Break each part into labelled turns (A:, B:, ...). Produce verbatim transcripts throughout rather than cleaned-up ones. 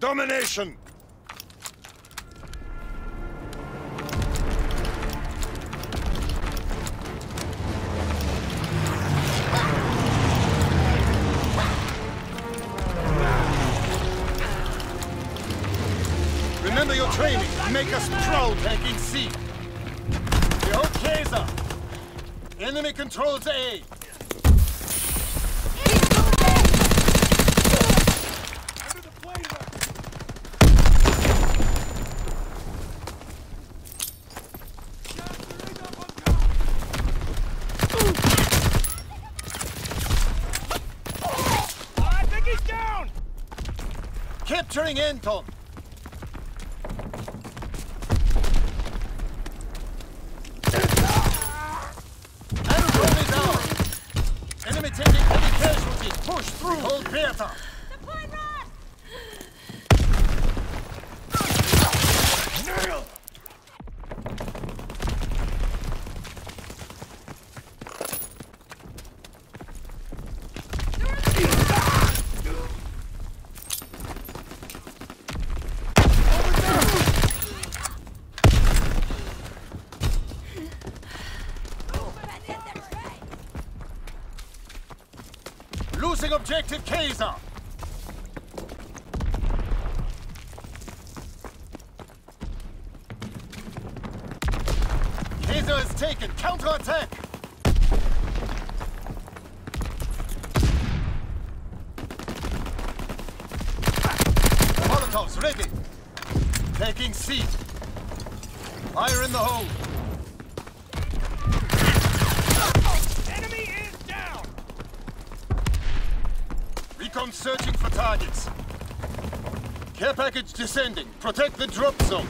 A: Domination! Remember your training. Make us proud.
B: Taking C. We hold Kaiser. Enemy controls A.
C: I think he's down!
B: Capturing Anton. Enemy taking heavy casualties. Push through. Hold Bertha.
C: Nailed!
B: Losing objective Kaiser. Kaiser is taken. Counter-attack. Molotovs ready. Taking C. Fire in the hole.
C: Enemy is down!
B: Recon searching for targets. Care package descending. Protect the drop zone.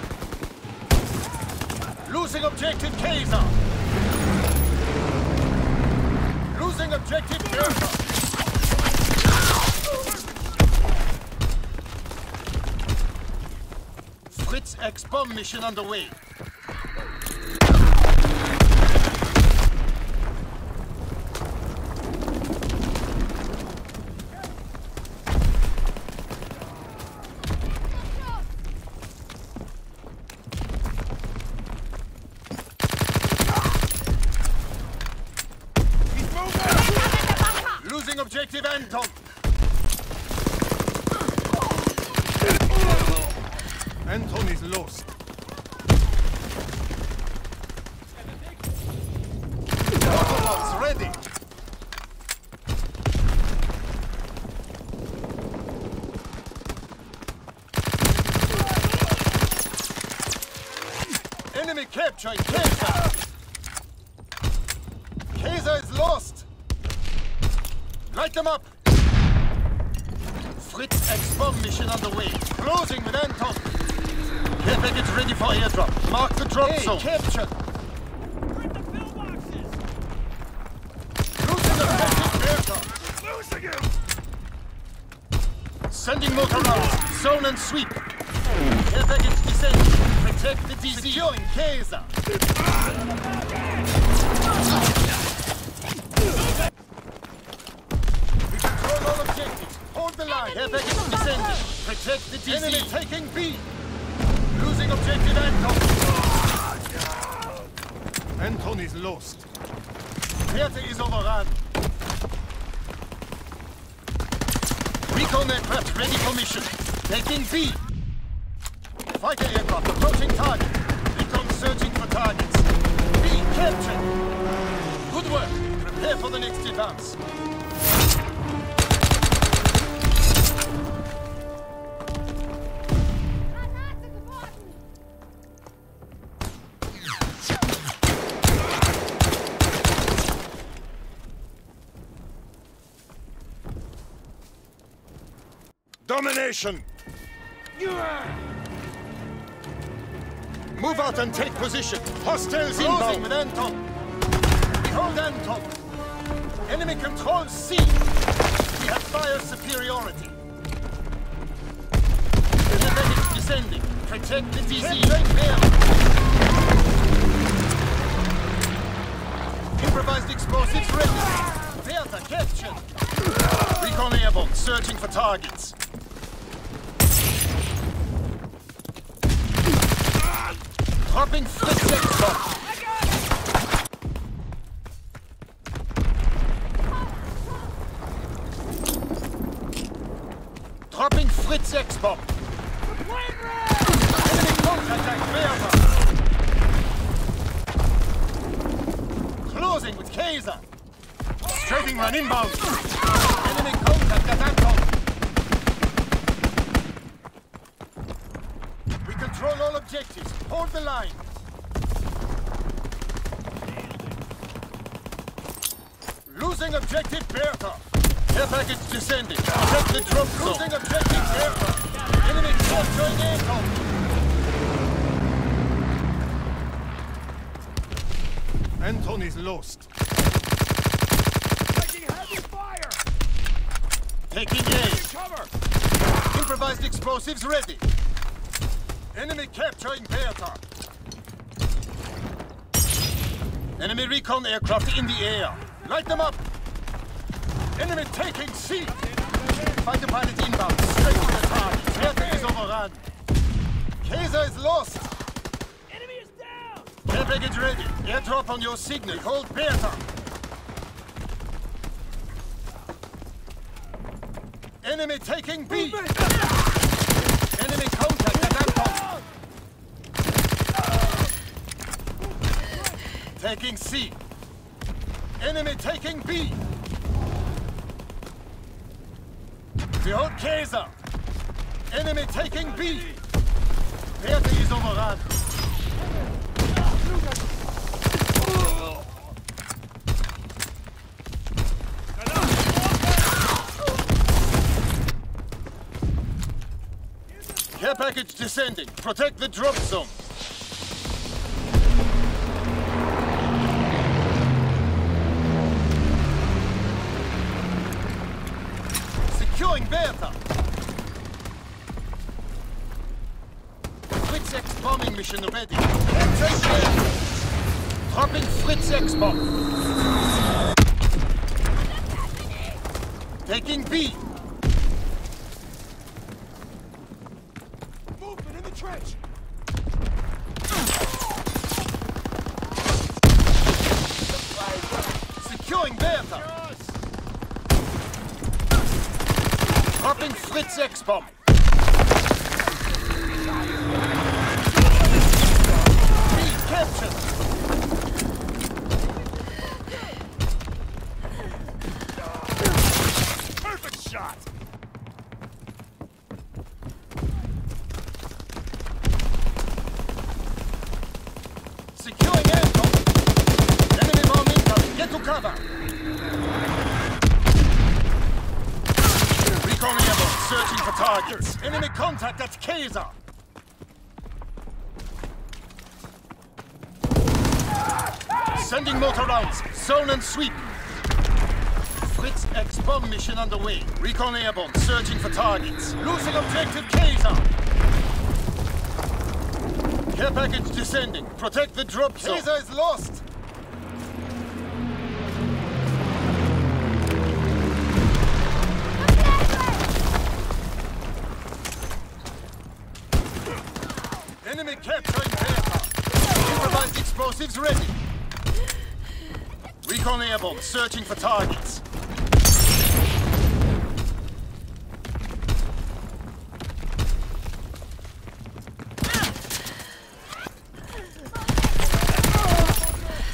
B: Losing objective Kaiser. Losing objective Bertha. Fritz X bomb mission underway. Losing objective Anton.
A: Anton is lost.
B: Molotovs ready. Enemy capturing Kaiser. Kaiser is lost. Light them up! Fritz X bomb mission underway. Closing with Anton. Care package ready for airdrop. Mark the drop
C: Hey,
B: zone.
C: capture.
B: Losing objective Bertha.
C: Losing him!
B: Sending motor rounds. Zone and sweep. Care package descending. Protect the D Z. Securing Kaiser. We control all objectives. Hold the line. Care package descending. Protect the D Z. Enemy taking B. Losing objective Anton.
A: Anton is lost.
B: Bertha is overrun. Recon aircraft ready for mission. Taking B. Fighter aircraft approaching target. Recon searching for targets. B captured. Good work. Prepare for the next advance.
A: Domination!
B: Move out and take position. Hostiles inbound with Anton. We hold Anton. Enemy controls C. We have fire superiority. Care package descending. Protect the D Z. Improvised explosives ready. Bertha captured. Recon airborne, searching for targets. Dropping Fritz X-Bomb. Dropping Fritz X-Bomb. Enemy counterattack Bertha. Closing with Kaiser. Strafing run inbound. Enemy contact at Anton. We control all objectives. Hold the line. Losing objective Bertha. Care package descending. Protect the drop zone. Losing objective Bertha. Enemy capturing Anton.
A: Anton is lost.
C: Taking heavy fire!
B: Taking aim.
C: Cover!
B: Improvised explosives ready. Enemy capturing Bertha. Enemy recon aircraft in the air. Light them up. Enemy taking C. Fighter pilot inbound. Straight to the target. Bertha is overrun. Kaiser is lost.
C: Enemy is down!
B: Care package ready. Airdrop on your signal. Hold Bertha. Enemy taking B. Enemy contact at Anton. Taking C. Enemy taking B. We hold Kaiser. Enemy taking B. Bertha is overrun. Care package descending. Protect the drop zone. Securing Bertha. Fritz X bombing mission ready. Take Bertha. Dropping Fritz X bomb. Taking B.
C: Movement in the trench!
B: Securing Bertha. Dropping Fritz X bomb. B captured.
C: Perfect shot!
B: Securing Anton. Enemy bomb incoming. Get to cover. Recon airborne. Searching for targets. Enemy contact at Kaiser. Sending motor rounds. Zone and sweep. Fritz X bomb mission underway. Recon airborne. Searching for targets. Losing objective Kaiser. Care package descending. Protect the drop zone. Kaiser is lost. Enemy capturing Bertha. Improvised explosives ready. Recon airborne. Searching for targets.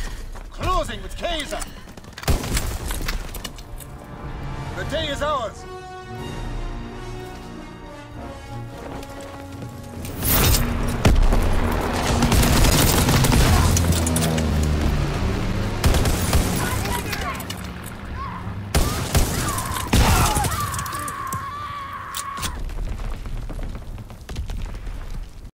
B: Closing with Kaiser. The day is ours.